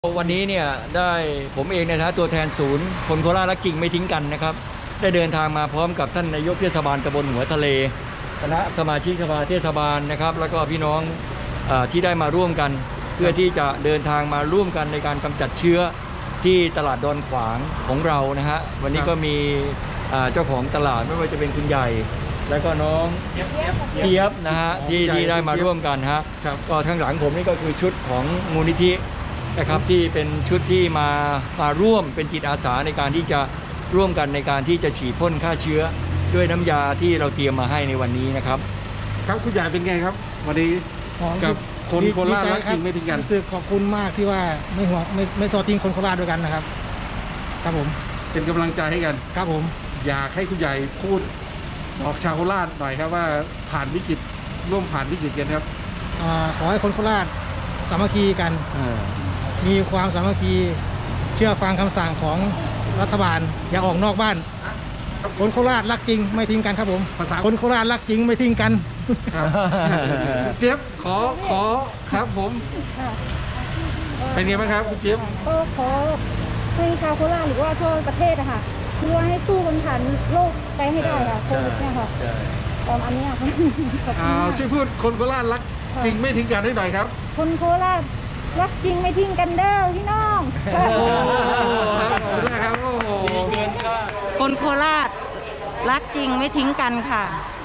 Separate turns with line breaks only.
วันนี้เนี่ยได้ผมเองในฐานะตัวแทนศูนย์คนโคราชรักจริงไม่ทิ้งกันนะครับได้เดินทางมาพร้อมกับท่านนายกเทศบาลตำบลหัวทะเลคณะสมาชิกสภาเทศบาลนะครับแล้วก็พี่น้องที่ได้มาร่วมกันเพื่อที่จะเดินทางมาร่วมกันในการกำจัดเชื้อที่ตลาดดอนขวางของเรานะฮะวันนี้ก็มีเจ้าของตลาดไม่ว่าจะเป็นคุณใหญ่แล้วก็น้องเจี๊ยบนะฮะที่ได้มาร่วมกันฮะก็ข้างหลังผมนี่ก็คือชุดของมูลนิธินะครับที่เป็นชุดที่มาร่วมเป็นจิตอาสาในการที่จะร่วมกันในการที่จะฉีดพ่นฆ่าเชื้อด้วยน้ำยาที่เราเตรียมมาให้ในวันนี้นะครับ
ครับคุณใหญ่เป็นไงครับวันนี้กับคนโคราชรักจริงไม่ทิ้งกัน
รู้สึกขอบคุณมากที่ว่าไม่ห่วงไม่ทอดทิ้งคนโคราชด้วยกันนะครับครับผม
เป็นกำลังใจให้กัน
ครับผม
อยากให้คุณใหญ่พูดบอกชาวโคราชหน่อยครับว่าผ่านวิกฤตร่วมผ่านวิกฤตกันครับ
ขอให้คนโคราชสามัคคีกันมีความสามัคคีเชื่อฟังคำสั่งของรัฐบาลอย่าออกนอกบ้านคนโคราชรักจริงไม่ทิ้งกันครับผมคนโคราชรักจริงไม่ทิ้งกัน
เจี๊ยบขอครับผมเป็นไงบ้างครับคุณเจี๊ยบ
ก็ขอให้ชาวโคราชหรือว่าทั่วประเทศอะค่ะคือว่าให้สู้กันผ่านโลกไปให้ได้ค่ะโควิดเนี่ยค่ะอันนี้ค่ะ
ช่วยพูดคนโคราชรักจริงไม่ทิ้งกันให้หน่อยครับ
คนโคราชรักจริงไม่ทิ้งกันเด้อพี่น้อง
โอ้ครับขอบคุณมากครับโอ้โห
คนโคราชรักจริงไม่ทิ้งกันค่ะ